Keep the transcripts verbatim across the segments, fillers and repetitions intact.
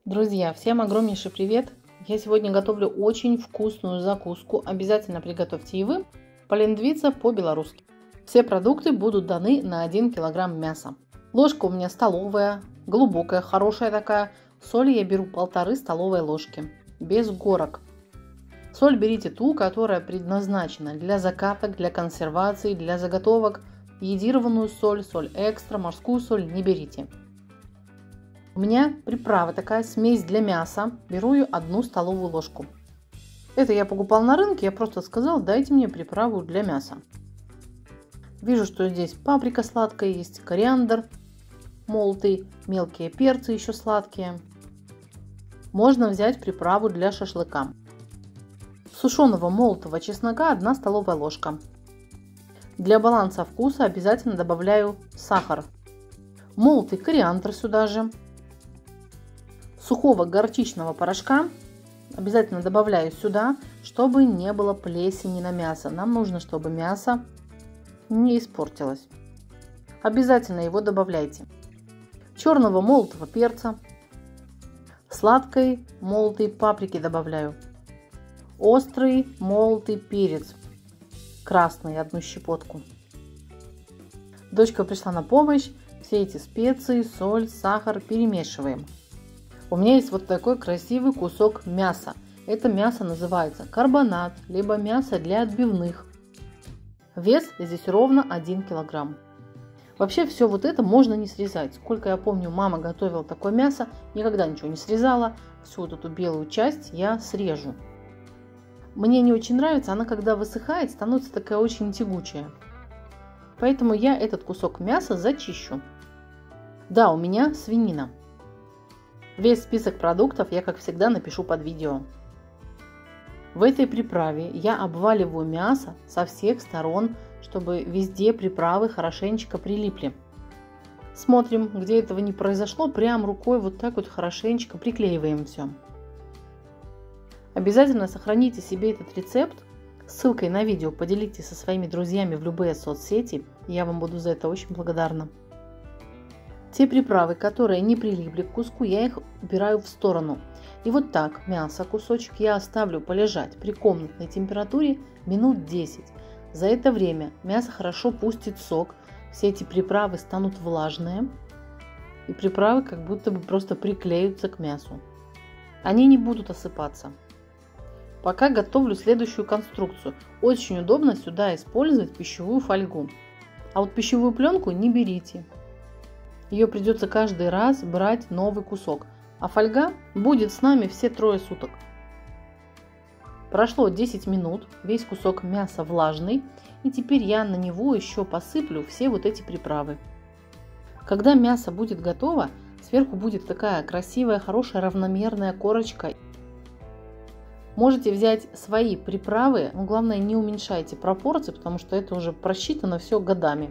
Друзья, всем огромнейший привет! Я сегодня готовлю очень вкусную закуску. Обязательно приготовьте и вы. Полиндвица по-белорусски. Все продукты будут даны на один килограмм мяса. Ложка у меня столовая, глубокая, хорошая такая. Соль я беру полторы столовые ложки, без горок. Соль берите ту, которая предназначена для закаток, для консервации, для заготовок. Йодированную соль, соль экстра, морскую соль не берите. У меня приправа такая, смесь для мяса. Беру ее одну столовую ложку. Это я покупал на рынке, я просто сказал, дайте мне приправу для мяса. Вижу, что здесь паприка сладкая есть, кориандр молотый, мелкие перцы еще сладкие. Можно взять приправу для шашлыка. Сушеного молотого чеснока одна столовая ложка. Для баланса вкуса обязательно добавляю сахар. Молотый кориандр сюда же. Сухого горчичного порошка обязательно добавляю сюда, чтобы не было плесени на мясо. Нам нужно, чтобы мясо не испортилось. Обязательно его добавляйте. Черного молотого перца, сладкой молотой паприки добавляю. Острый молотый перец, красный, одну щепотку. Дочка пришла на помощь. Все эти специи, соль, сахар перемешиваем. У меня есть вот такой красивый кусок мяса. Это мясо называется карбонат, либо мясо для отбивных. Вес здесь ровно один килограмм. Вообще все вот это можно не срезать. Сколько я помню, мама готовила такое мясо, никогда ничего не срезала. Всю вот эту белую часть я срежу. Мне не очень нравится, она когда высыхает, становится такая очень тягучая. Поэтому я этот кусок мяса зачищу. Да, у меня свинина. Весь список продуктов я, как всегда, напишу под видео. В этой приправе я обваливаю мясо со всех сторон, чтобы везде приправы хорошенечко прилипли. Смотрим, где этого не произошло, прям рукой вот так вот хорошенечко приклеиваем все. Обязательно сохраните себе этот рецепт. Ссылкой на видео поделитесь со своими друзьями в любые соцсети. Я вам буду за это очень благодарна. Те приправы, которые не прилипли к куску, я их убираю в сторону. И вот так мясо, кусочек, я оставлю полежать при комнатной температуре минут десять. За это время мясо хорошо пустит сок, все эти приправы станут влажные. И приправы как будто бы просто приклеются к мясу. Они не будут осыпаться. Пока готовлю следующую конструкцию. Очень удобно сюда использовать пищевую фольгу. А вот пищевую пленку не берите. Ее придется каждый раз брать новый кусок. А фольга будет с нами все трое суток. Прошло десять минут, весь кусок мяса влажный. И теперь я на него еще посыплю все вот эти приправы. Когда мясо будет готово, сверху будет такая красивая, хорошая, равномерная корочка. Можете взять свои приправы, но главное не уменьшайте пропорции, потому что это уже просчитано все годами.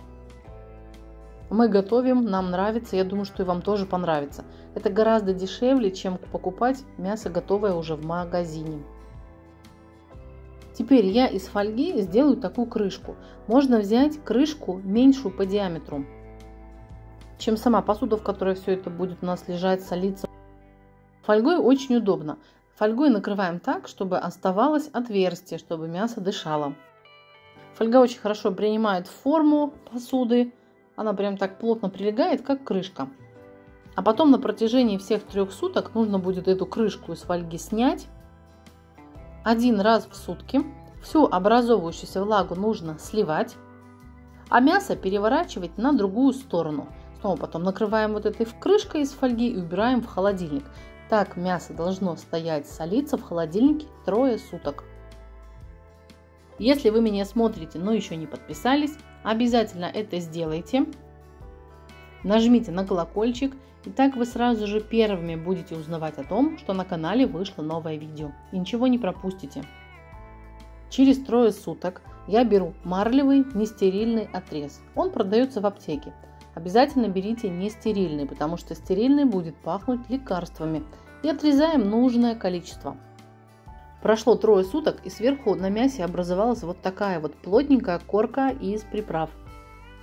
Мы готовим, нам нравится, я думаю, что и вам тоже понравится. Это гораздо дешевле, чем покупать мясо готовое уже в магазине. Теперь я из фольги сделаю такую крышку. Можно взять крышку меньшую по диаметру, чем сама посуда, в которой все это будет у нас лежать, солиться. Фольгой очень удобно. Фольгой накрываем так, чтобы оставалось отверстие, чтобы мясо дышало. Фольга очень хорошо принимает форму посуды. Она прям так плотно прилегает, как крышка. А потом на протяжении всех трех суток нужно будет эту крышку из фольги снять. Один раз в сутки. Всю образовывающуюся влагу нужно сливать. А мясо переворачивать на другую сторону. Снова потом накрываем вот этой крышкой из фольги и убираем в холодильник. Так мясо должно стоять, солиться в холодильнике трое суток. Если вы меня смотрите, но еще не подписались, обязательно это сделайте. Нажмите на колокольчик, и так вы сразу же первыми будете узнавать о том, что на канале вышло новое видео. И ничего не пропустите. Через трое суток я беру марлевый нестерильный отрез. Он продается в аптеке. Обязательно берите нестерильный, потому что стерильный будет пахнуть лекарствами. И отрезаем нужное количество. Прошло трое суток, и сверху на мясе образовалась вот такая вот плотненькая корка из приправ.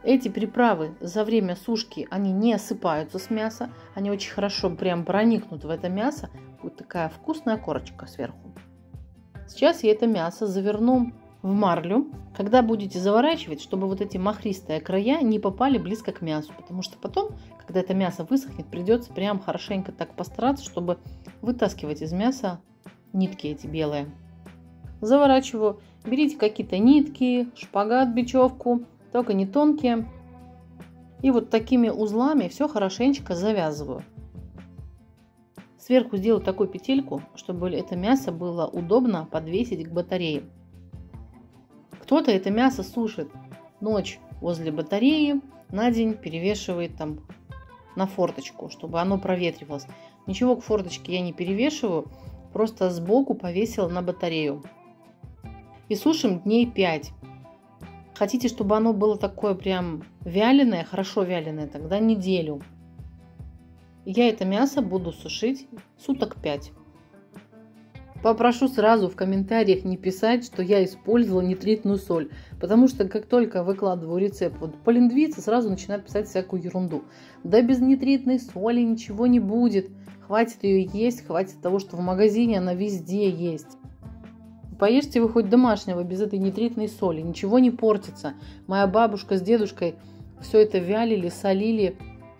Эти приправы за время сушки, они не осыпаются с мяса, они очень хорошо прям проникнут в это мясо. Будет такая вкусная корочка сверху. Сейчас я это мясо заверну в марлю. Когда будете заворачивать, чтобы вот эти махристые края не попали близко к мясу, потому что потом, когда это мясо высохнет, придется прям хорошенько так постараться, чтобы вытаскивать из мяса нитки эти белые. Заворачиваю. Берите какие-то нитки, шпагат, бечевку, только не тонкие. И вот такими узлами все хорошенечко завязываю. Сверху сделаю такую петельку, чтобы это мясо было удобно подвесить к батарее. Кто-то это мясо сушит ночь возле батареи, на день перевешивает там на форточку, чтобы оно проветривалось. Ничего к форточке я не перевешиваю, просто сбоку повесила на батарею. И сушим дней пять. Хотите, чтобы оно было такое прям вяленое, хорошо вяленое, тогда неделю. Я это мясо буду сушить суток пять. Попрошу сразу в комментариях не писать, что я использовала нитритную соль, потому что как только выкладываю рецепт вот по линдвийцу, сразу начинают писать всякую ерунду. Да без нитритной соли ничего не будет, хватит ее есть, хватит того, что в магазине она везде есть. Поешьте вы хоть домашнего без этой нитритной соли, ничего не портится. Моя бабушка с дедушкой все это вялили, солили,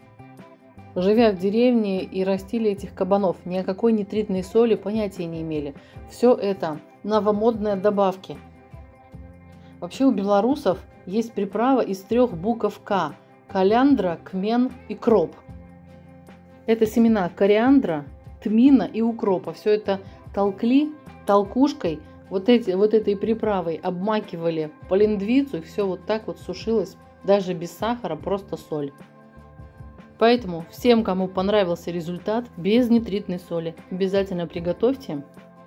живя в деревне, и растили этих кабанов. Ни о какой нитритной соли понятия не имели. Все это новомодные добавки. Вообще у белорусов есть приправа из трех букв К. Коляндра, кмен и кроп. Это семена кориандра, тмина и укропа. Все это толкли толкушкой, вот, эти, вот этой приправой обмакивали по линдвийцу, и все вот так вот сушилось, даже без сахара, просто соль. Поэтому всем, кому понравился результат, без нитритной соли, обязательно приготовьте.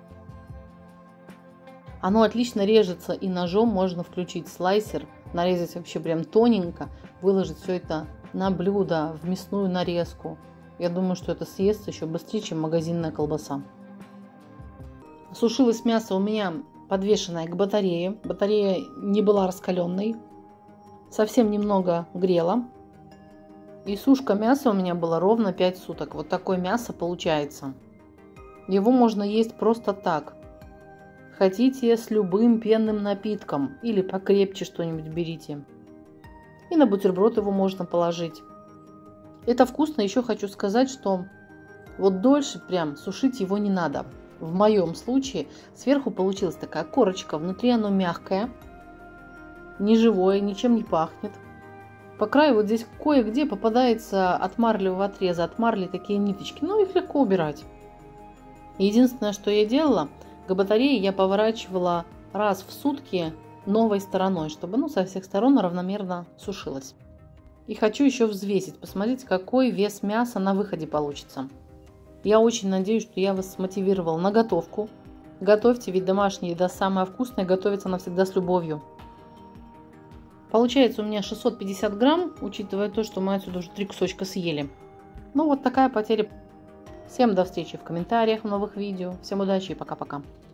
Оно отлично режется, и ножом можно включить слайсер, нарезать вообще прям тоненько, выложить все это на блюдо, в мясную нарезку. Я думаю, что это съестся еще быстрее, чем магазинная колбаса. Сушилось мясо у меня подвешенное к батарее. Батарея не была раскаленной. Совсем немного грела. И сушка мяса у меня была ровно пять суток. Вот такое мясо получается. Его можно есть просто так. Хотите с любым пенным напитком. Или покрепче что-нибудь берите. И на бутерброд его можно положить. Это вкусно. Еще хочу сказать, что вот дольше прям сушить его не надо. В моем случае сверху получилась такая корочка, внутри оно мягкое, не живое, ничем не пахнет. По краю вот здесь кое-где попадается от марлевого отреза, от марли такие ниточки, но их легко убирать. Единственное, что я делала, к батарее я поворачивала раз в сутки новой стороной, чтобы ну, со всех сторон равномерно сушилось. И хочу еще взвесить, посмотреть, какой вес мяса на выходе получится. Я очень надеюсь, что я вас смотивировала на готовку. Готовьте, ведь домашняя еда самая вкусная, готовится она всегда с любовью. Получается у меня шестьсот пятьдесят грамм, учитывая то, что мы отсюда уже три кусочка съели. Ну вот такая потеря. Всем до встречи в комментариях в новых видео. Всем удачи и пока-пока.